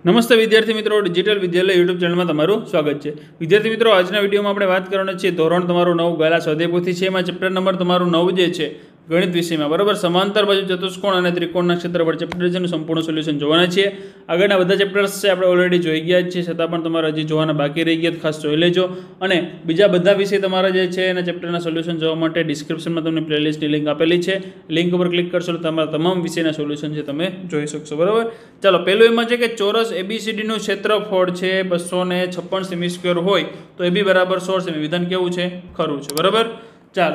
નમસ્તે વિદ્યાર્થી મિત્રો, ડિજિટલ વિદ્યાલય યુટ્યુબ ચેનલમાં તમારું સ્વાગત છે। વિદ્યાર્થી મિત્રો, આજના વિડીયોમાં આપણે વાત કરવાના છીએ ધોરણ તમારું 9 ગાલા સ્વાધ્યાય પોથી છે। એમાં ચેપ્ટર નંબર તમારું 9 જે છે ગણિત વિષયમાં, બરાબર, સમાંતર બાજુ ચતુષ્કોણ અને ત્રિકોણના ક્ષેત્રફળ ચેપ્ટર જેનું સંપૂર્ણ સોલ્યુશન જોવાના છીએ। આગળના બધા ચેપ્ટર્સ છે આપણે ઓલરેડી જોઈ ગયા છીએ, છતાં પણ તમારે હજી જોવાના બાકી રહી ગયા, ખાસ જોઈ લેજો। અને બીજા બધા વિષય તમારા જે છે એના ચેપ્ટરના સોલ્યુશન જોવા માટે ડિસ્ક્રિપ્શનમાં તમને પ્લેલિસ્ટની લિંક આપેલી છે, લિંક ઉપર ક્લિક કરશો તો તમારા તમામ વિષયના સોલ્યુશન છે તમે જોઈ શકશો, બરાબર। ચાલો, પહેલું એમાં છે કે ચોરસ એબીસીડીનું ક્ષેત્રફળ છે 256 સેમી સ્ક્વેર હોય તો એબી બરાબર 16 સેમી। વિધાન કેવું છે? ખરું છે, બરાબર। ચાલો,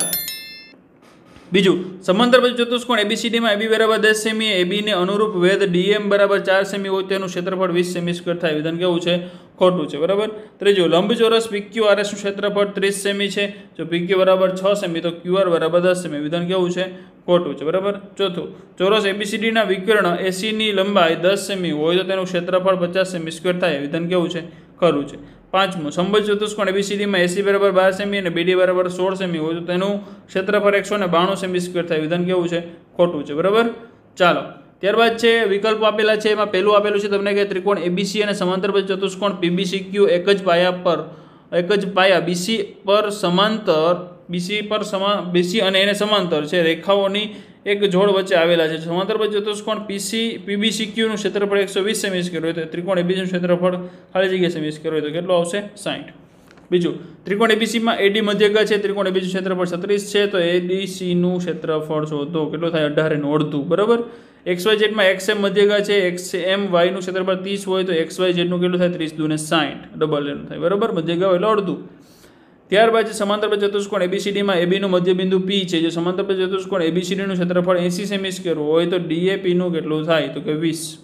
બીજું, સમાંતર બાજુ ચતુષ્કોણ એબીસીડીમાં એબી બરાબર 10 સેમી, એબીને અનુરૂપ વેધ ડીએમ બરાબર 4 સેમી હોય તેનું ક્ષેત્રફળ 20 સેમી સ્ક્વેર થાય। વિધાન કેવું છે? ખોટું છે, બરાબર। ત્રીજું, લંબચોરસ PQRS નું ક્ષેત્રફળ 30 સેમી છે, જો PQ બરાબર 6 સેમી તો QR બરાબર 10 સેમી। વિધાન કેવું છે? ખોટું છે, બરાબર। ચોથું, ચોરસ એબીસીડીના વિકર્ણ એસીની લંબાઈ 10 સેમી હોય તો તેનું ક્ષેત્રફળ 50 સેમી સ્ક્વેર થાય। વિધાન કેવું છે? ખરું છે। પાંચમું, સમબાજુ ચતુષ્કોણ એબીસીડીમાં એસી બરાબર 12 સેમી અને બીડી બરાબર 16 સેમી હોય તો તેનું ક્ષેત્રફળ 192 સેમી સ્ક્વેર થાય। વિધાન કેવું છે? ખોટું છે, બરાબર। ચાલો, ત્યારબાદ છે વિકલ્પો આપેલા છે, એમાં પહેલું આપેલું છે તમને કે ત્રિકોણ એબીસી અને સમાંતર બાજુ ચતુષ્કોણ પીબીસીક્યુ એક જ પાયા બીસી પર સમાંતર બીસી અને એને સમાંતર છે રેખાઓની એક જોડ વચ્ચે આવેલા છે। સમાંતર બાજુ ચતુષ્કોણ પીબીસીક્યુ નું ક્ષેત્રફળ 120 સેમી સ્ક્વેર હોય તો ત્રિકોણ એબીસી નું ક્ષેત્રફળ ખાલી જગ્યા સેમી સ્ક્વેર હોય તો કેટલું આવશે? 60। બીજું, ત્રિકોણ એબીસીમાં એડી મધ્યગા છે, ત્રિકોણ એબીસી ક્ષેત્રફળ 36 છે તો એડીસી નું ક્ષેત્રફળ શોધો, કેટલું થાય? 18 નું અડધું, બરાબર। XYZ માં XM મધ્યગા છે, XMY નું ક્ષેત્રફળ 30 હોય તો XYZ નું કેટલું થાય? 30 દુને 60, ડબલ એનું થાય, બરાબર। મધ્યગા એટલે અડધું। ત્યારબાદ સમાંતર બાજુ ચતુષ્કોણ એબીસીડીમાં એબીનું મધ્યબિંદુ P છે, જો સમાંતર બાજુ ચતુષ્કોણ એબીસીડીનું ક્ષેત્રફળ 80 સેમી સ્ક્વેર હોય તો DAP નું કેટલું થાય? તો કે 20।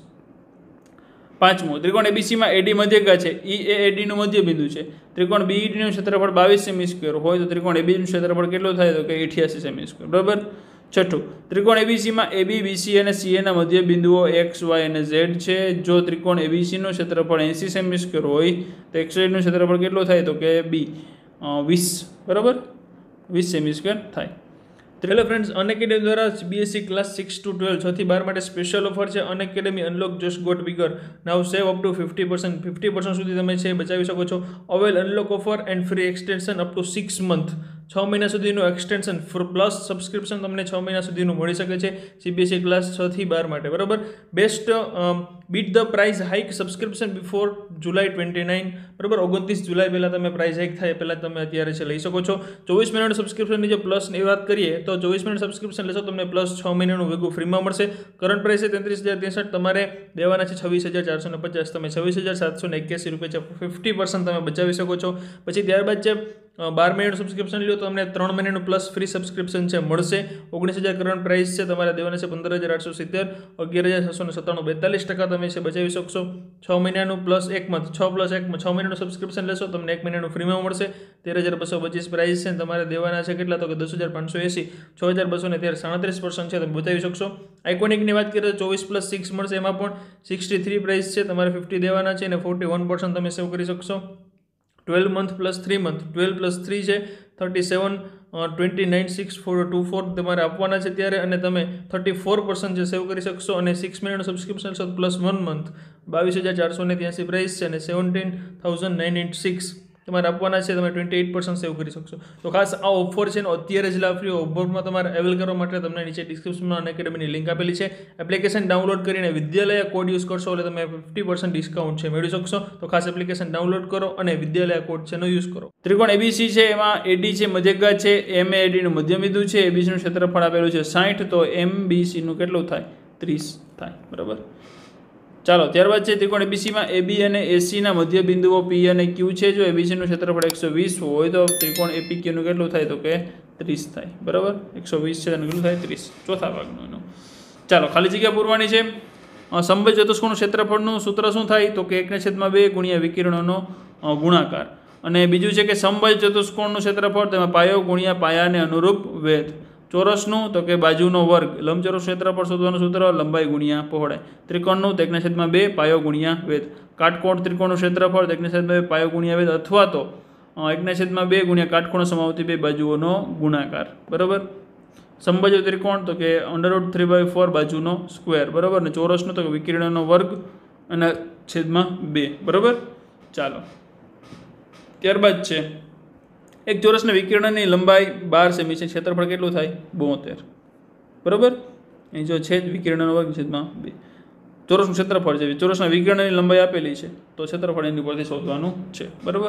પાંચમું, ત્રિકોણ એબીસીમાં એડી મધ્યગા છે, EAD નું મધ્યબિંદુ છે, ત્રિકોણ BED નું ક્ષેત્રફળ 22 સેમી સ્ક્વેર હોય તો ત્રિકોણ AB નું ક્ષેત્રફળ કેટલું થાય? તો કે 88 સેમી સ્ક્વેર, બરાબર। છઠ્ઠું, ત્રિકોણ એબીસીમાં AB, BC અને CA ના મધ્યબિંદુઓ X, Y અને Z છે, જો ત્રિકોણ એબીસી નું ક્ષેત્રફળ 80 સેમી સ્ક્વેર હોય તો XY નું ક્ષેત્રફળ કેટલું થાય? તો કે 20, બરાબર, 20 સેમી સ્ક્વેર થાય। હેલો ફ્રેન્ડ્સ, અનએકેડમી દ્વારા BSc ક્લાસ 6 to 12 6 થી 12 માટે સ્પેશિયલ ઓફર છે। Unacademy unlock just got bigger, now save up to 50% સુધી તમે છે બચાવી શકો છો। Avail unlock offer and free extension up to 6 month, 6 મહિના સુધીનું એક્સટેન્શન પ્લસ સબસ્ક્રિપ્શન તમને 6 મહિના સુધીનું મળી શકે છે CBSE ક્લાસ 6 થી 12 માટે, બરાબર। Best beat the price hike subscription before July 29, બરાબર, 29 જુલાઈ પહેલાં તમે પ્રાઇસ હાઇક થાય પહેલાં તમે અત્યારે છે લઈ શકો છો। 24 મહિનાનું સબસ્ક્રિપ્શનની જો પ્લસની વાત કરીએ તો 24 મહિના સબસ્ક્રિપ્શન લેશો તમને પ્લસ 6 મહિનાનું ભેગું ફ્રીમાં મળશે। કરંટ પ્રાઇસ છે 33,063, તમારે દેવાના છે 26,450, તમે 26,781 રૂપિયા છે, 50% તમે બચાવી શકો છો। પછી ત્યારબાદ છે 12 મહિનાનું સબસ્ક્રિપ્શન લો તો તમને 3 મહિનાનું પ્લસ ફ્રી સબસ્ક્રિપ્શન છે મળશે। 19,000 કરંટ પ્રાઇસ છે, તમારે દેવાના છે 15,870, 11,697, 42% તમે છે બચાવી શકશો। 6 મહિનાનું પ્લસ 1 મંથ, 6 મહિનાનું સબસ્ક્રિપ્શન લેશો તમને 1 મહિનાનું ફ્રીમાં મળશે। 13,225 પ્રાઇસ છે, તમારે દેવાના છે કેટલા? તો કે 10,580, 6,213, 37% છે તમે બચાવી શકશો। આઇકોનિકની વાત કરીએ તો 24 + 6 મળશે, એમાં પણ 63 પ્રાઇસ છે, તમારે 50 દેવાના છે અને 41% તમે સેવ કરી શકશો। 12 મંથ પ્લસ 3 મંથ, 12 + 3 છે 37, 29,624 તમારે આપવાના છે ત્યારે, અને તમે 34% જે સેવ કરી શકશો। અને 6 મહિનાનું સબસ્ક્રિપ્શન છે પ્લસ 1 મંથ, 22,483 પ્રાઇસ છે અને 17,906 તમારે આપવાના છે, તમે 28% સેવ કરી શકશો। તો ખાસ આ ઓફર છે ને અત્યારે જ લાભ લ્યો। ઓફરમાં તમારે અવેલ કરવા માટે તમને નીચે ડિસ્ક્રિપ્શનમાં અનએકેડમીની લિંક આપેલી છે, એપ્લિકેશન ડાઉનલોડ કરીને વિદ્યાલય કોડ યુઝ કરશો એટલે તમે 50% ડિસ્કાઉન્ટ છે મેળવી શકશો। તો ખાસ એપ્લિકેશન ડાઉનલોડ કરો અને વિદ્યાલય કોડ છે નો યુઝ કરો। ત્રિકોણ એબીસી છે, એમાં એડી છે મધ્યગા છે, MAD નું મધ્યબિંદુ છે, એબીસી નું ક્ષેત્રફળ આપેલું છે 60 તો MBC નું કેટલું થાય? 30 થાય, બરાબર। ચાલો, ત્યારબાદ છે ત્રિકોણ એબીસીમાં AB અને AC ના મધ્યબિંદુઓ P અને Q છે, જો એબીસી નું ક્ષેત્રફળ 120 હોય તો ત્રિકોણ APQ નું કેટલું થાય? તો કે 30 થાય, બરાબર। 120 છે અને કેટલું થાય? 30, ચોથા ભાગનું એનું। ચાલો, ખાલી જગ્યા પૂરવાની છે। સમબાજુ ચતુષ્કોણનું ક્ષેત્રફળનું સૂત્ર શું થાય? તો કે 1/2 ગુણ્યા વિકર્ણનો ગુણાકાર। અને બીજું છે કે સમબાજુ ચતુષ્કોણનું ક્ષેત્રફળ તેમાં પાયો ગુણ્યા પાયાને અનુરૂપ વેધ। ચોરસનું તો કે બાજુનો વર્ગ, લંબચોરસ ક્ષેત્રફળ શોધવાનું સૂત્ર લંબાઈ ગુણ્યા પહોળાઈ। ત્રિકોણનું તો 1/2 પાયો ગુણ્યા વેધ। કાટકોણ ત્રિકોણનું ક્ષેત્રફળ 1/2 પાયો ગુણ્યા વેધ અથવા તો 1/2 ગુણ્યા કાટખૂણો સમાવતી બે બાજુઓનો ગુણાકાર, બરાબર। સમબાજુ ત્રિકોણ તો કે √3/4 બાજુનો સ્ક્વેર, બરાબર। ને ચોરસનો તો કે વિકર્ણનો વર્ગ અને 1/2 બરાબર। ચાલો ત્યારબાદ છે એક ચોરસના વિકર્ણની લંબાઈ 12 સેમી છે, ક્ષેત્રફળ કેટલું થાય 72 બરાબર। અહીં જો છે વિકર્ણનો વર્ગ છેદમાં 2 ચોરસનું ક્ષેત્રફળ છે, ચોરસના વિકર્ણની લંબાઈ આપેલી છે તો ક્ષેત્રફળ એની પરથી શોધવાનું છે બરાબર।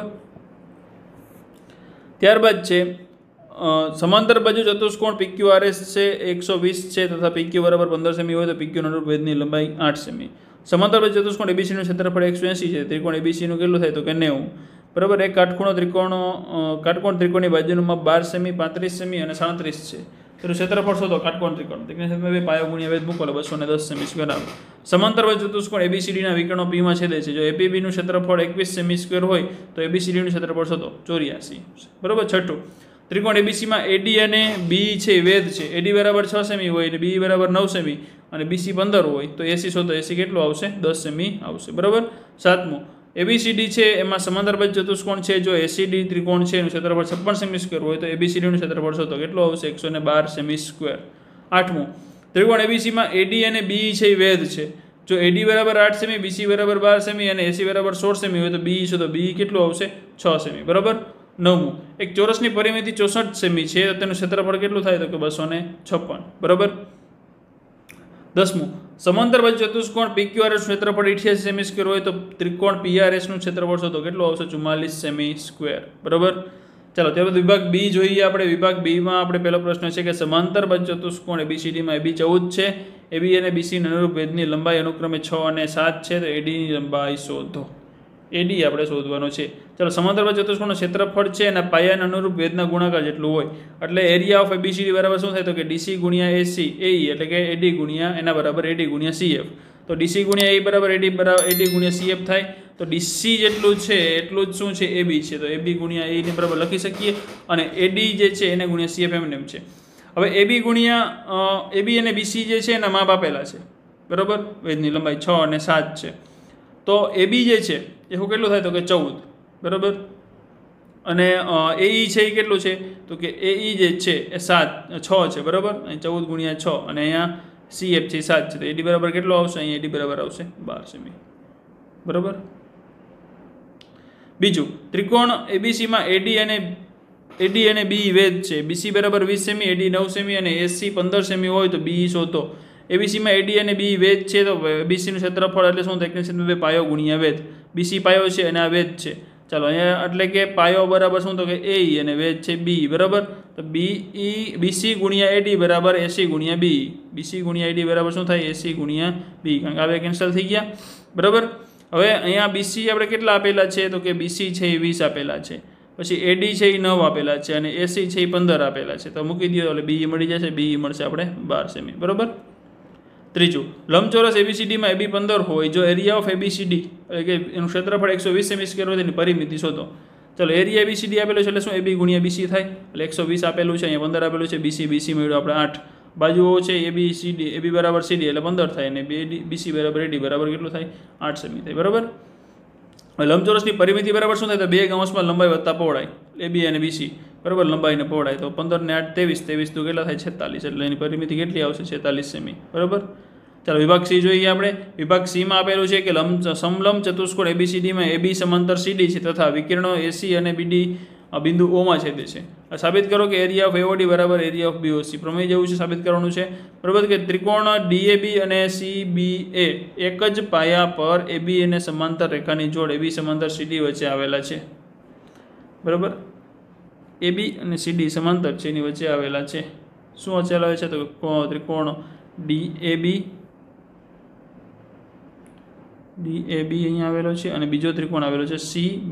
ત્યારબાદ છે સમાંતર બાજુ ચતુષ્કોણ PQRS છે 120 છે તથા PQ બરાબર 15 સેમી હોય તો PQ નું અનુરૂપ વેધની લંબાઈ 8 સેમી। સમાંતર બાજુ ચતુષ્કોણ ABC નું ક્ષેત્રફળ 180 છે, ત્રિકોણ ABC નું કેટલું થાય તો કે 90 બરાબર। એક કાટકોણ ત્રિકોણની બાજુનું માપ 12 સેમી, 35 સેમી અને 37 છે, તેનું ક્ષેત્રફળ શોધો કાટકોણ ત્રિકોણ પાયો ગુણ્યા વેધ મૂકો 210 સેમી સ્ક્વેર આવે। સમાંતર બાજુ ચતુષ્કોણ ABCD ના વિકર્ણો P માં છેદે છે, જો APB નું ક્ષેત્રફળ 21 સેમી સ્ક્વેર હોય તો ABCD નું ક્ષેત્રફળ શોધો 84 બરાબર। છઠ્ઠું ત્રિકોણ ABC માં AD અને B છે વેધ છે, AD બરાબર 6 સેમી હોય અને B બરાબર 9 સેમી અને BC 15 હોય તો AC શોધો, AC કેટલું આવશે 10 સેમી આવશે બરાબર। સાતમું ABCD છે એમાં સમાંતર બાજુ ચતુષ્કોણ છે, જો ACD ત્રિકોણ છે એનું ક્ષેત્રફળ 56 સેમી સ્ક્વેર હોય તો ABCD નું ક્ષેત્રફળ શોધો કેટલું આવશે 112 સેમી સ્ક્વેર। આઠમું ત્રિકોણ ABC માં AD અને BE છે એ વેધ છે, જો AD બરાબર 8 સેમી, BC બરાબર 12 સેમી અને AC બરાબર 16 સેમી હોય તો BE શોધો, BE કેટલું આવશે 6 સેમી બરાબર। નવમું એક ચોરસની પરિમિતિ 64 સેમી છે તો તેનું ક્ષેત્રફળ કેટલું થાય તો કે 256 બરાબર। દસમું સમાંતર બાજુ ચતુષ્કોણ PQRS નું ક્ષેત્રફળ 88 સેમી સ્ક્વેર હોય તો ત્રિકોણ PRS નું ક્ષેત્રફળ શોધો કેટલું આવશે 44 સેમી સ્ક્વેર બરાબર। ચાલો ત્યારબાદ વિભાગ B જોઈએ આપણે। વિભાગ B માં આપણે પહેલો પ્રશ્ન છે કે સમાંતર બાજુ ચતુષ્કોણ ABCD માં AB 14 છે, AB અને BC ના અનુરૂપ વેધની લંબાઈ અનુક્રમે 6 અને 7 છે તો AD ની લંબાઈ શોધો, AD આપણે શોધવાનો છે। ચાલો સમાંતર બાજુ ચતુષ્કોણનું ક્ષેત્રફળ છે અને પાયાના અનુરૂપ વેધના ગુણાકાર જેટલું હોય એટલે એરિયા ઓફ ABCD બરાબર શું થાય તો કે DC ગુણ્યા AC AE એટલે કે AD ગુણ્યા એના બરાબર AD ગુણ્યા CF, તો DC ગુણ્યા AE બરાબર AD ગુણ્યા CF થાય તો DC જેટલું છે એટલું જ શું છે AB છે તો AB ગુણ્યા AE ને બરાબર લખી શકીએ અને AD જે છે એને ગુણ્યા CF એમને એમ છે। હવે AB ગુણ્યા AB અને BC જે છે એના માપ આપેલા છે બરાબર, વેધની લંબાઈ 6 અને 7 છે તો AB જે છે એ શું કેટલું થાય તો કે 14 બરાબર અને AE છે એ કેટલું છે તો કે AE જે છે એ 6 છે બરાબર, અહીં 14 ગુણ્યા 6 અને અહીંયા CF છે 7 છે તો AD બરાબર કેટલો આવશે, અહીં AD બરાબર આવશે 12 સેમી બરાબર। બીજું ત્રિકોણ ABC માં AD અને BE વેધ છે, BC બરાબર 20 સેમી, AD 9 સેમી અને AC 15 સેમી હોય તો BE શોધો। ABC માં AD અને BE વેધ છે તો BC નું ક્ષેત્રફળ એટલે શું થાય પાયો ગુણ્યા વેધ, BC પાયો છે અને આ વેધ છે। ચાલો અહીંયા એટલે કે પાયો બરાબર શું તો કે AE અને વેધ છે BE બરાબર, તો BC ગુણ્યા AD બરાબર AC ગુણ્યા BE, BC ગુણ્યા AD બરાબર શું થાય AC ગુણ્યા BE, કારણ કે આ બે કેન્સલ થઈ ગયા બરાબર। હવે અહીંયા BC આપણે કેટલા આપેલા છે તો કે BC છે એ 20 આપેલા છે, પછી AD છે એ 9 આપેલા છે અને AC છે એ 15 આપેલા છે તો મૂકી દો એટલે BE મળી જશે, BE મળશે આપણે 12 સેમી બરાબર। ત્રીજું લંબચોરસ ABCD માં AB 15 હોય, જો એરિયા ઓફ ABCD એટલે કે એનું ક્ષેત્રફળ 120 સેમી સ્ક્વેર હોય તેની પરિમિતિ શોધો। ચાલો એરિયા ABCD આપેલો છે એટલે શું AB ગુણ્યા BC થાય એટલે 120 આપેલું છે, અહીંયા 15 આપેલું છે, BC મળ્યું આપણે 8, બાજુઓ છે ABCD AB બરાબર CD એટલે 15 થાય અને BC બરાબર AD બરાબર કેટલું થાય 8 સેમી થાય બરાબર। હવે લંબચોરસની પરિમિતિ બરાબર શું થાય તો 2 કૌંસમાં લંબાઈ વત્તા પહોળાઈ AB અને BC બરાબર, લંબાઈ ને પહોળાઈ તો 15 ને 8 23 તો કેટલા થાય 46 એટલે એની પરિમિતિ કેટલી આવશે 46 સેમી બરાબર। ચાલો વિભાગ C જોઈએ આપણે। વિભાગ C માં આપેલું છે કે સમલંબ ચતુષ્કોણ ABCD માં AB સમાંતર CD છે તથા વિકર્ણો AC અને BD બિંદુ O માં છેદે છે, સાબિત કરો કે એરિયા ઓફ AOD બરાબર એરિયા ઓફ BOC, પ્રમેય જેવું છે સાબિત કરવાનું છે બરાબર કે ત્રિકોણ DAB અને CBA એક જ પાયા પર AB અને સમાંતર રેખાની જોડ AB સમાંતર CD વચ્ચે આવેલા છે બરાબર, AB અને CD સમાંતર છે એની વચ્ચે આવેલા છે। શું વચ્ચે આવે છે તો ત્રિકોણ DAB અહીંયા આવેલો છે અને બીજો ત્રિકોણ આવેલો છે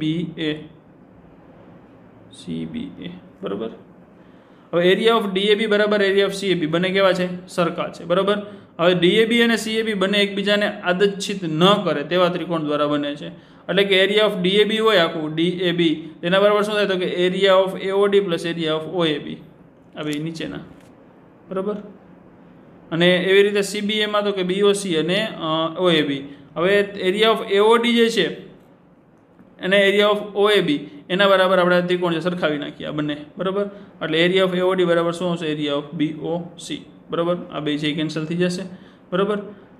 CBA બરાબર। હવે એરિયા ઓફ DAB બરાબર એરિયા ઓફ CAB બંને કેવા છે સરખા છે બરાબર। હવે DAB અને CAB બંને એકબીજાને આદચ્છિત ન કરે તેવા ત્રિકોણ દ્વારા બને છે, એટલે કે એરિયા ઓફ DAB હોય આખું DAB તેના બરાબર શું થાય તો કે area of AOD plus area of OAB આ બે નીચેના બરાબર। અને એવી રીતે CBA માં તો કે BOC અને OAB। હવે એરિયા ઓફ AOD જે છે અને એરિયા ઓફ OAB એના બરાબર આપણે ત્રિકોણ સરખાવી નાખીએ આ બંને બરાબર, એટલે એરિયા ઓફ AOD બરાબર શું આવશે એરિયા ઓફ BOC બરાબર, આ બે છે કેન્સલ થઈ જશે બરાબર।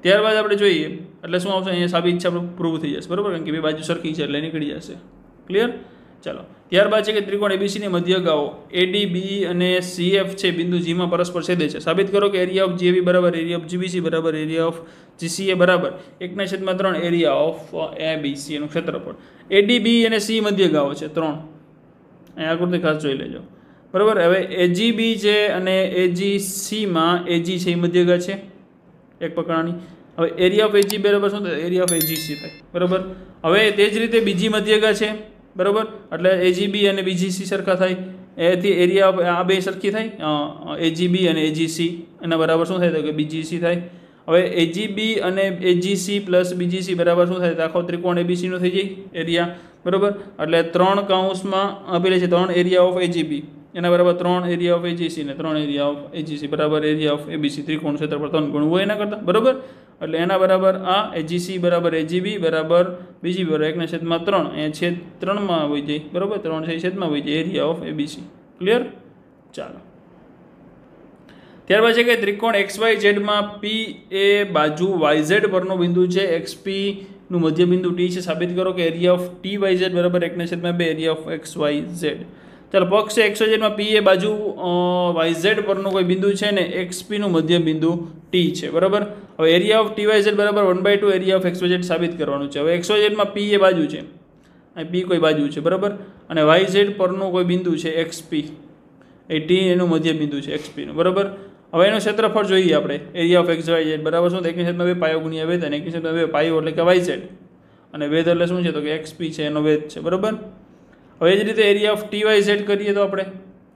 ત્યારબાદ આપણે જોઈએ એટલે શું આવશે, અહીંયા સાબિત છે આપણે પ્રૂવ થઈ જશે, બરાબર, કારણ કે બે બાજુ સરખી છે એટલે નીકળી જશે. ક્લિયર? ચાલો, ત્યારબાદ છે કે ત્રિકોણ એબીસીની મધ્યગાઓ એડીબી અને સીએફ છે બિંદુ જીમાં પરસ્પર છેદે છે. સાબિત કરો કે એરિયા ઓફ જીએબી બરાબર એરિયા ઓફ જીબીસી બરાબર એરિયા ઓફ જીસીએ બરાબર 1/3 એરિયા ઓફ એબીસી એનું ક્ષેત્રફળ. એડીબી અને સી મધ્યગાઓ છે 3, અહીંયા આકૃતિ ખાસ જોઈ લેજો, બરાબર. હવે એજીબી છે અને એજીસીમાં એજી છે એ મધ્યગા છે એક પ્રકારની. હવે એરિયા ઓફ એજી બરાબર શું થાય, એરિયા ઓફ એજીસી થાય, બરાબર. હવે તે જ રીતે બીજી મધ્યગા છે, બરાબર, એટલે એજીબી અને બીજીસી સરખા થાય, એથી એરિયા ઓફ આ બે સરખી થાય, એજીબી અને એજીસી એના બરાબર શું થાય તો કે બીજીસી થાય. હવે એજીબી અને એજીસી પ્લસ બીજીસી બરાબર શું થાય તો આખો ત્રિકોણ એબીસીનો થઈ જાય એરિયા, બરાબર. એટલે 3 કૌંસમાં આપેલી છે 3 એરિયા ઓફ એજીબી એના બરાબર 3 એરિયા ઓફ એજીસી ને 3 એરિયા ઓફ એજીસી બરાબર એરિયા ઓફ એબીસી ત્રિકોણ ક્ષેત્રફળ 3 ગણું હોય એના કરતાં, બરાબર. એટલે એના બરાબર આ એજીસી બરાબર એજીબી બરાબર બીજી બરાબર 1/3 અહીંયા છેદ 3માં હોય જાય, બરાબર, 3 છે છેદમાં હોય જાય એરિયા ઓફ એબીસી. ક્લિયર? ચાલો, ત્યારબાદ છે કે ત્રિકોણ XYZ માં P એ બાજુ YZ પરનો બિંદુ છે, XP નું મધ્ય બિંદુ T છે. સાબિત કરો કે એરિયા ઓફ TYZ બરાબર 1/2 એરિયા ઓફ XYZ. ચાલો, પક્ષ છે XYZ માં P એ બાજુ YZ પરનો કોઈ બિંદુ છે ને XP નું મધ્ય બિંદુ T છે, બરાબર. હવે એરિયા ઓફ TYZ બરાબર 1/2 એરિયા ઓફ XYZ સાબિત કરવાનું છે. હવે XYZ માં P એ બાજુ છે, અહીં P કોઈ બાજુ છે, બરાબર, અને YZ પરનું કોઈ બિંદુ છે XP, એ T એનું મધ્ય બિંદુ છે XP નું, બરાબર. હવે એનું ક્ષેત્રફળ જોઈએ આપણે, એરિયા ઓફ XYZ બરાબર શું, 1/2 પાયો ગુણ્યા વેધ, અને 1/2 પાયો એટલે કે YZ, અને વેધ એટલે શું છે તો કે XP છે એનો વેધ છે, બરાબર. હવે એ જ રીતે એરિયા ઓફ TYZ કરીએ તો આપણે,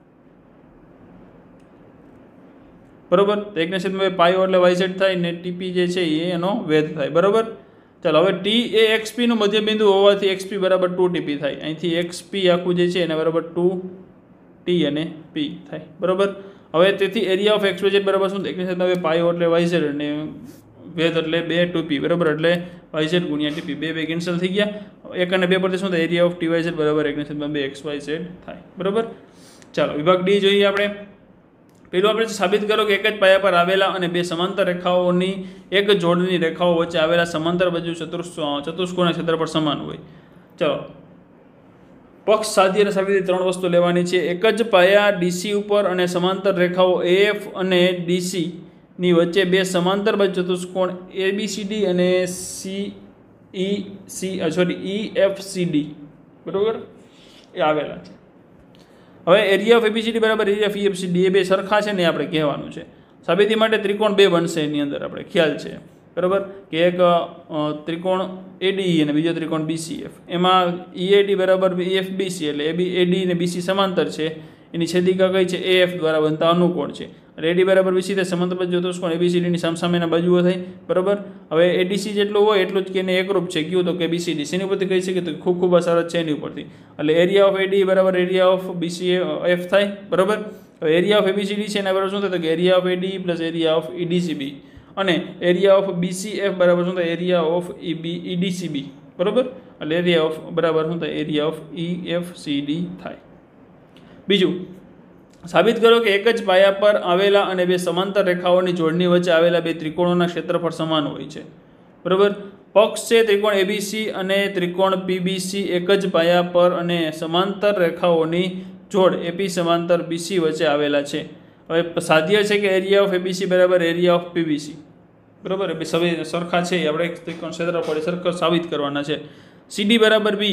બરાબર, તો 1/2 પાયો એટલે YZ થાય ને TP જે છે એ એનો વેધ થાય, બરાબર. ચાલો, હવે T એ XP નું મધ્ય બિંદુ હોવાથી XP બરાબર 2TP થાય. અહીંથી XP આખું જે છે એના બરાબર 2T અને P થાય, બરાબર. હવે તેથી એરિયા ઓફ XYZ બરાબર શું, 1/2 પાયો એટલે YZ અને વેધ એટલે 2TP, બરાબર, એટલે YZ ગુણ્યા TP, બે કેન્સલ થઈ ગયા. 1 અને 2 પરથી શું થાય, એરિયા ઓફ TYZ બરાબર 1/2 XYZ થાય, બરાબર. ચાલો, વિભાગ ડી જોઈએ આપણે. પેલું આપણે સાબિત કરો કે એક જ પાયા પર આવેલા અને બે સમાંતર રેખાઓની એક જોડની રેખાઓ વચ્ચે આવેલા સમાંતર બાજુ ચતુષ્કોણના ક્ષેત્રફળ સમાન હોય. ચાલો, પક્ષ સાધી અને સાબિતી 3 વસ્તુ લેવાની છે. એક જ પાયા ડીસી ઉપર અને સમાંતર રેખાઓ AF અને DC ની વચ્ચે બે સમાંતર બાજુ ચતુષ્કોણ ABCD અને EFCD બરાબર એ આવેલા છે. હવે એરિયા ઓફ એબીસીડી બરાબર એરિયા ઓફ EFCD એ બે સરખા છે ને આપણે કહેવાનું છે. સાબિતી માટે ત્રિકોણ બે બનશે એની અંદર આપણે ખ્યાલ છે, બરાબર, કે એક ત્રિકોણ ADE અને બીજો ત્રિકોણ BCF. એમાં EAD બરાબર EFBC એટલે AD અને BC સમાંતર છે, એની છેદિકા કઈ છે AF દ્વારા બનતા અનુકોણ છે. એટલે AD બરાબર BC થાય, સમાંતર બાજુ ચતુષ્કોણ ABCD ની સામસામેના બાજુઓ થાય, બરાબર. હવે ADC જેટલું હોય એટલું જ કે એને એકરૂપ છે કયું તો કે BCD. એની ઉપરથી કહી શકીએ તો ખૂબ સરસ છે એની ઉપરથી. એટલે એરિયા ઓફ AD બરાબર એરિયા ઓફ BCF થાય, બરાબર. હવે એરિયા ઓફ ABCD છે એના બરાબર શું થાય તો કે area of AD plus area of EDCB, અને એરિયા ઓફ BCF બરાબર શું થાય એરિયા ઓફ EDCB, બરાબર. એટલે એરિયા ઓફ બરાબર શું થાય એરિયા ઓફ EFCD થાય. બીજું, સાબિત કરો કે એક જ પાયા પર આવેલા અને બે સમાંતર રેખાઓની જોડની વચ્ચે આવેલા બે ત્રિકોણોના ક્ષેત્રફળ સમાન હોય છે, બરાબર. પક્ષ છે ત્રિકોણ ABC અને ત્રિકોણ PBC એક જ પાયા પર અને સમાંતર રેખાઓની જોડ AP સમાંતર BC વચ્ચે આવેલા છે. હવે સાધ્ય છે કે એરિયા ઓફ ABC બરાબર એરિયા ઓફ PBC, બરાબર, એ સવે સરખા છે, આપણે ત્રિકોણ ક્ષેત્રફળ સરખા સાબિત કરવાના છે. CD બરાબર BA,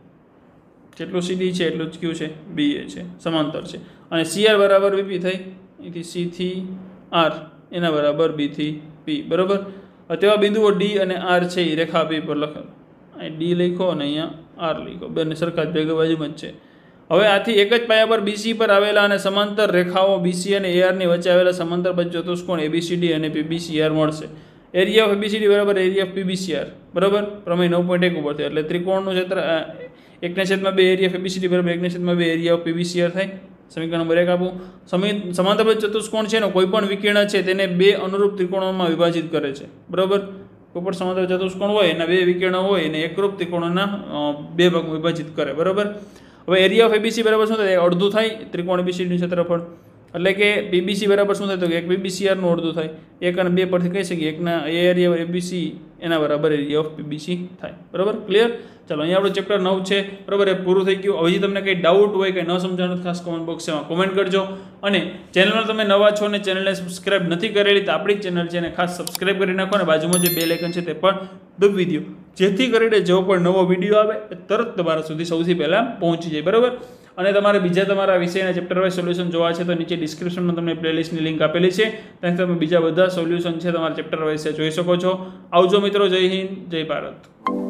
જેટલું CD છે એટલું જ કયું છે BA છે, સમાંતર છે. અને CR બરાબર BP થઈ, અહીંથી C થી R એના બરાબર B થી P, બરાબર. તેવા બિંદુઓ D અને R છે એ રેખા P પર લખેલો, અહીં D લખો અને અહીંયા R લખો, બંને સરખા જ ભેગા બાજુમાં જ છે. હવે આથી એક જ પાયા પર BC પર આવેલા અને સમાંતર રેખાઓ BC અને AR ની વચ્ચે આવેલા સમાંતર બાજુ ચતુષ્કોણ ABCD અને PBCR મળશે. એરિયા ઓફ ABCD બરાબર એરિયા ઓફ PBCR, બરાબર, પ્રમેય 9.1 ઉપરથી. એટલે ત્રિકોણનું ક્ષેત્ર 1/2 એરિયા ઓફ ABCD બરાબર 1/2 એરિયા ઓફ PBCR થાય. સમીકરણ નંબર 1 આપું. સમાંતર બાજુ ચતુષ્કોણ છે ને કોઈ પણ વિકર્ણ છે તેને બે અનુરૂપ ત્રિકોણોમાં વિભાજિત કરે છે, બરાબર. કોઈ પણ સમાંતર ચતુષ્કોણ હોય એના બે વિકર્ણ હોય એને એકરૂપ ત્રિકોણોના બે ભાગમાં વિભાજિત કરે, બરાબર. હવે એરિયા ઓફ ABC બરાબર શું થાય અડધું થાય ત્રિકોણ ABCD નું ક્ષેત્રફળ, એટલે કે PBC બરાબર શું થાય તો કે એક PBCR નું અડધું થાય. 1 અને 2 પરથી કહી શકીએ એકના એ એરિયા એબીસી એના બરાબર એરિયા ઓફ પીબીસી થાય. બરાબર, ક્લિયર? ચાલો, અહીંયા આપણું ચેપ્ટર 9 છે. બરાબર, એ પૂરું થઈ ગયું. હજી તમને કંઈ ડાઉટ હોય, કંઈ ન સમજાણું, ખાસ કોમેન્ટ બોક્સમાં કોમેન્ટ કરજો. અને ચેનલમાં તમે નવા છો અને ચેનલને સબસ્ક્રાઇબ નથી કરેલી તો આપણી ચેનલ છે એને ખાસ સબસ્ક્રાઇબ કરી નાખો અને બાજુમાં જે બેલ આઇકન છે તે પણ દબાવી દો, જેથી કરીને જેવો પણ નવો વિડીયો આવે એ તરત તમારા સુધી સૌથી પહેલાં પહોંચી જાય. બરાબર, અને તમારે બીજા તમારા વિષયના ચેપ્ટર વાઇઝ સોલ્યુશન જોવા છે તો નીચે ડિસ્ક્રિપ્શનમાં તમને પ્લેલિસ્ટની લિંક આપેલી છે, ત્યાંથી તમે બીજા બધા સોલ્યુશન છે તમારા ચેપ્ટર વાઇઝ જોઈ શકો છો. આવજો મિત્રો, જય હિન્દ, જય ભારત.